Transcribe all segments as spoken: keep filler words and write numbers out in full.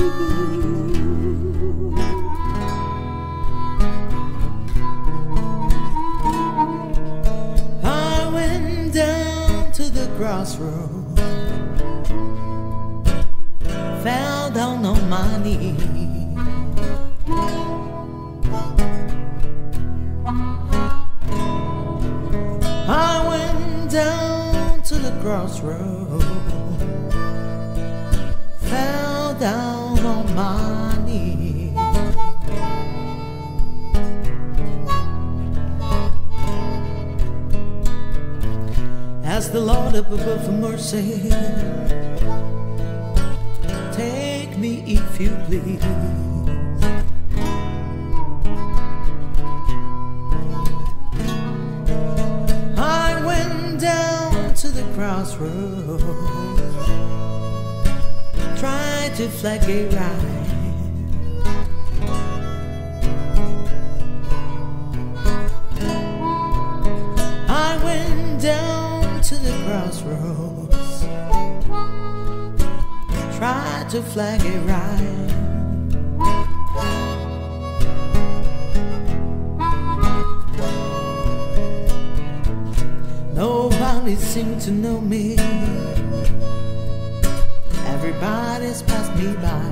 I went down to the crossroads, fell down on my knees. I went down to the crossroads, fell down on my knees. Ask the Lord up above for mercy, take me if you please. I went down to the crossroads, tried to flag a ride. I went down to the crossroads, tried to flag a ride. Nobody seemed to know me, everybody's passed me by.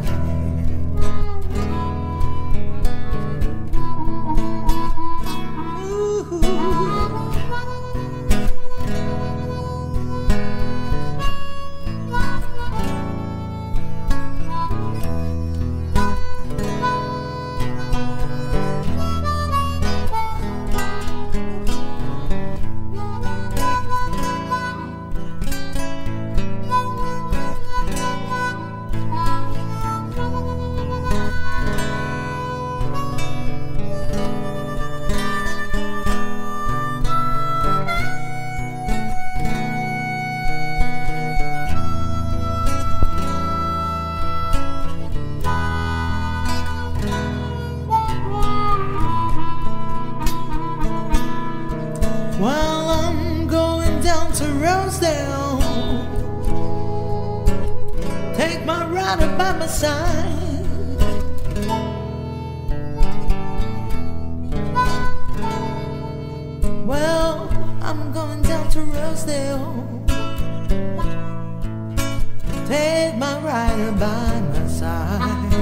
While I'm going down to Rosedale, take my rider by my side. Well, I'm going down to Rosedale, take my rider by my side.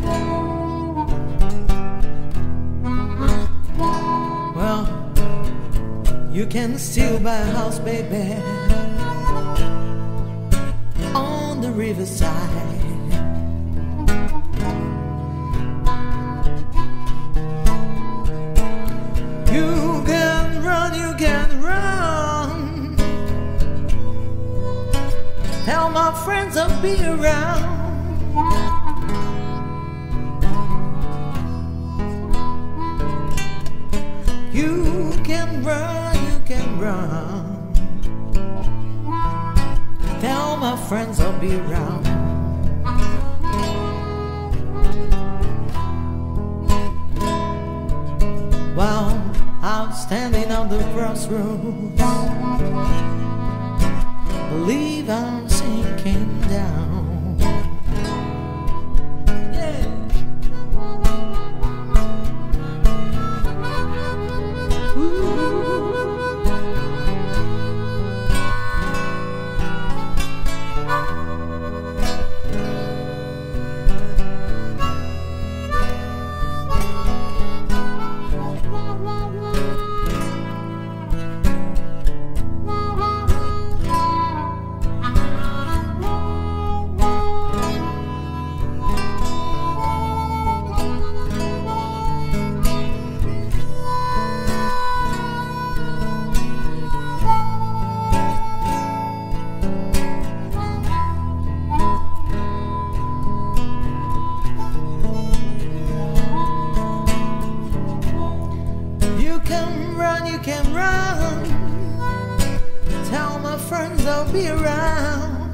Well, you can still buy a house, baby, on the riverside. You can run, you can run, tell my friends I'll be around. You can run, you can run, tell my friends I'll be around. While I'm standing on the crossroads, believe I'm sinking down. You can run, tell my friends I'll be around.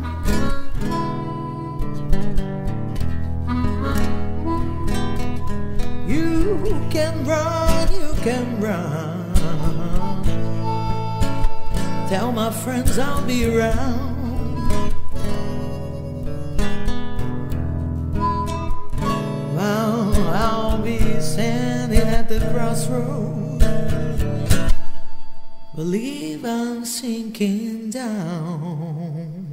You can run, you can run, tell my friends I'll be around. crossroad. Believe I'm sinking down.